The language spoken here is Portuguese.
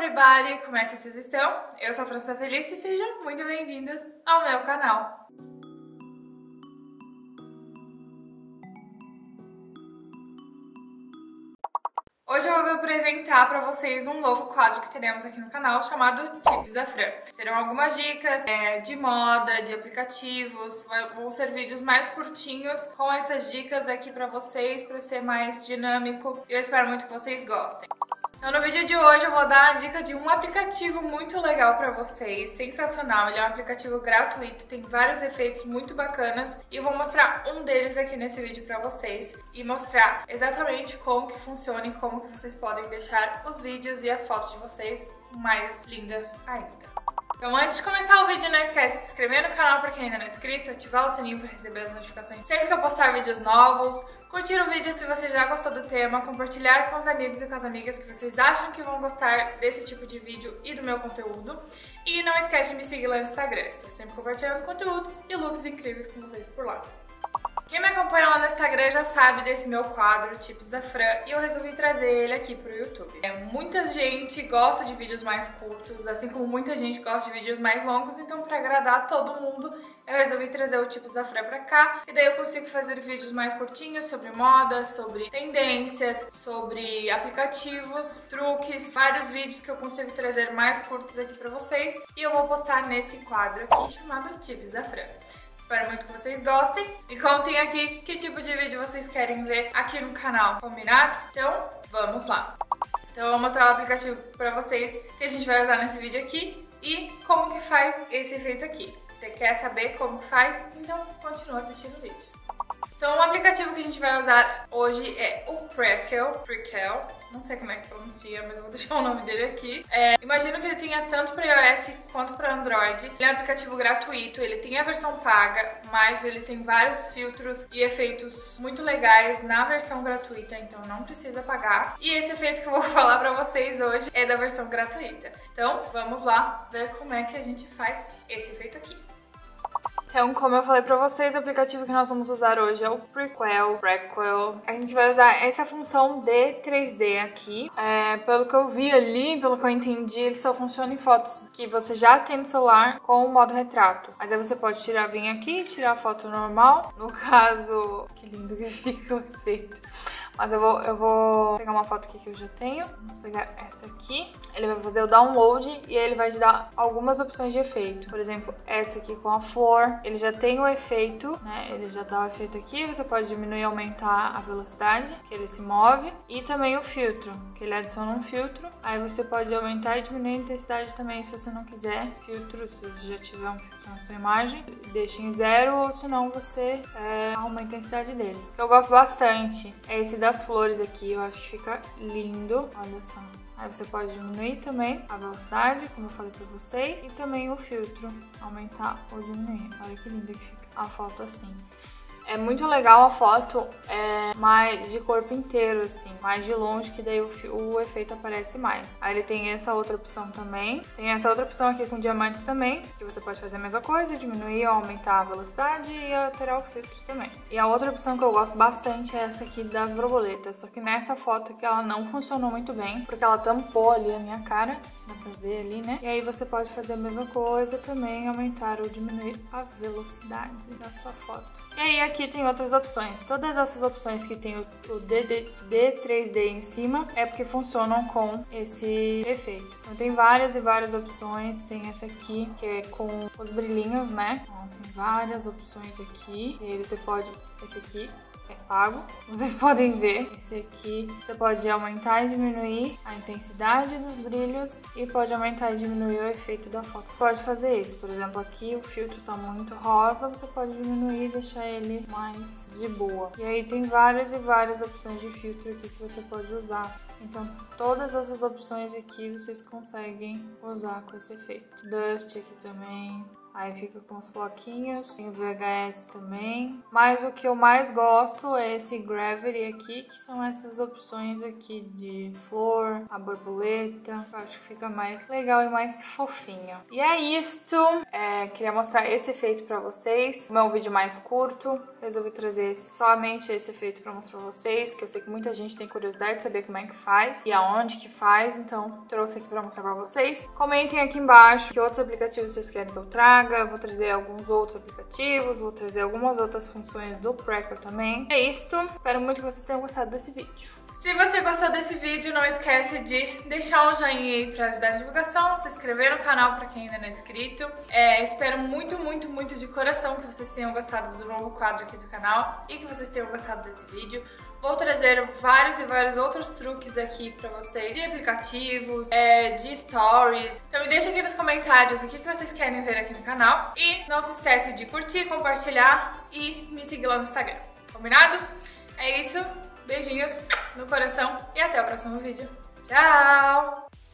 everybody! Como é que vocês estão? Eu sou a França Feliz e sejam muito bem-vindos ao meu canal. Hoje eu vou apresentar para vocês um novo quadro que teremos aqui no canal chamado Tips da Fran. Serão algumas dicas de moda, de aplicativos, vão ser vídeos mais curtinhos com essas dicas aqui para vocês, para ser mais dinâmico e eu espero muito que vocês gostem. Então, no vídeo de hoje eu vou dar a dica de um aplicativo muito legal pra vocês, sensacional. Ele é um aplicativo gratuito, tem vários efeitos muito bacanas e eu vou mostrar um deles aqui nesse vídeo pra vocês e mostrar exatamente como que funciona e como que vocês podem deixar os vídeos e as fotos de vocês mais lindas ainda. Então, antes de começar o vídeo, não esquece de se inscrever no canal para quem ainda não é inscrito, ativar o sininho para receber as notificações sempre que eu postar vídeos novos, curtir o vídeo se você já gostou do tema, compartilhar com os amigos e com as amigas que vocês acham que vão gostar desse tipo de vídeo e do meu conteúdo. E não esquece de me seguir lá no Instagram, estou sempre compartilhando conteúdos e looks incríveis com vocês por lá. Quem me acompanha lá no Instagram já sabe desse meu quadro, Tips da Fran, e eu resolvi trazer ele aqui pro YouTube. Muita gente gosta de vídeos mais curtos, assim como muita gente gosta de vídeos mais longos, então pra agradar todo mundo, eu resolvi trazer o Tips da Fran pra cá, e daí eu consigo fazer vídeos mais curtinhos sobre moda, sobre tendências, sobre aplicativos, truques, vários vídeos que eu consigo trazer mais curtos aqui pra vocês, e eu vou postar nesse quadro aqui chamado Tips da Fran. Espero muito que vocês gostem e contem aqui que tipo de vídeo vocês querem ver aqui no canal, combinado? Então, vamos lá! Então eu vou mostrar o aplicativo pra vocês que a gente vai usar nesse vídeo aqui e como que faz esse efeito aqui. Você quer saber como que faz? Então continua assistindo o vídeo. Então o aplicativo que a gente vai usar hoje é o Prequel, não sei como é que pronuncia, mas eu vou deixar o nome dele aqui. Imagino que ele tenha tanto para iOS quanto para Android. Ele é um aplicativo gratuito, ele tem a versão paga, mas ele tem vários filtros e efeitos muito legais na versão gratuita, então não precisa pagar. E esse efeito que eu vou falar para vocês hoje é da versão gratuita. Então vamos lá ver como é que a gente faz esse efeito aqui. Então, como eu falei pra vocês, o aplicativo que nós vamos usar hoje é o Prequel. A gente vai usar essa função de 3D aqui. Pelo que eu vi ali, pelo que eu entendi, ele só funciona em fotos que você já tem no celular com o modo retrato. Mas aí você pode vir aqui e tirar a foto normal. No caso, que lindo que fica o efeito. Mas eu vou pegar uma foto aqui que eu já tenho. Vamos pegar essa aqui. Ele vai fazer o download e ele vai te dar algumas opções de efeito. Por exemplo, essa aqui com a flor. Ele já tem o efeito, né? Ele já dá o efeito aqui. Você pode diminuir e aumentar a velocidade que ele se move. E também o filtro, que ele adiciona um filtro. Aí você pode aumentar e diminuir a intensidade também, se você não quiser. Filtro, se você já tiver um filtro na sua imagem, deixa em 0 ou senão você aumenta a intensidade dele. O que eu gosto bastante é esse das flores aqui, eu acho que fica lindo, olha só. Aí você pode diminuir também a velocidade, como eu falei pra vocês, e também o filtro, aumentar ou diminuir. Olha que linda que fica a foto assim. É muito legal a foto mais de corpo inteiro, assim, mais de longe, que daí o efeito aparece mais. Aí ele tem essa outra opção também. Tem essa outra opção aqui com diamantes também, que você pode fazer a mesma coisa, diminuir ou aumentar a velocidade e alterar o filtro também. E a outra opção que eu gosto bastante é essa aqui das borboletas, só que nessa foto aqui ela não funcionou muito bem, porque ela tampou ali a minha cara, dá pra ver ali, né? E aí você pode fazer a mesma coisa também, aumentar ou diminuir a velocidade da sua foto. E aí aqui tem outras opções. Todas essas opções que tem o D3D em cima é porque funcionam com esse efeito. Então tem várias e várias opções. Tem essa aqui que é com os brilhinhos, né? Então, tem várias opções aqui. E aí você pode... Esse aqui é pago. Vocês podem ver. Esse aqui você pode aumentar e diminuir a intensidade dos brilhos e pode aumentar e diminuir o efeito da foto. Você pode fazer isso. Por exemplo, aqui o filtro tá muito rosa, você pode diminuir e deixar ele mais de boa. E aí tem várias e várias opções de filtro aqui que você pode usar. Então, todas essas opções aqui vocês conseguem usar com esse efeito. Dust aqui também. Aí fica com os floquinhos. Tem o VHS também. Mas o que eu mais gosto é esse Gravity aqui, que são essas opções aqui de flor, a borboleta. Eu acho que fica mais legal e mais fofinho. E é isto. Queria mostrar esse efeito pra vocês. Como é um vídeo mais curto, resolvi trazer somente esse efeito pra mostrar pra vocês, que eu sei que muita gente tem curiosidade de saber como é que faz e aonde que faz, então trouxe aqui pra mostrar pra vocês. Comentem aqui embaixo que outros aplicativos vocês querem que eu traga. Eu vou trazer alguns outros aplicativos, vou trazer algumas outras funções do Pracker também. É isto. Espero muito que vocês tenham gostado desse vídeo. Se você gostou desse vídeo, não esquece de deixar um joinha aí pra ajudar a divulgação, se inscrever no canal pra quem ainda não é inscrito. Espero muito, muito, muito de coração que vocês tenham gostado do novo quadro aqui do canal e que vocês tenham gostado desse vídeo. Vou trazer vários e vários outros truques aqui pra vocês, de aplicativos, de stories. Então me deixa aqui nos comentários o que vocês querem ver aqui no canal. E não se esquece de curtir, compartilhar e me seguir lá no Instagram. Combinado? É isso. Beijinhos no coração e até o próximo vídeo. Tchau!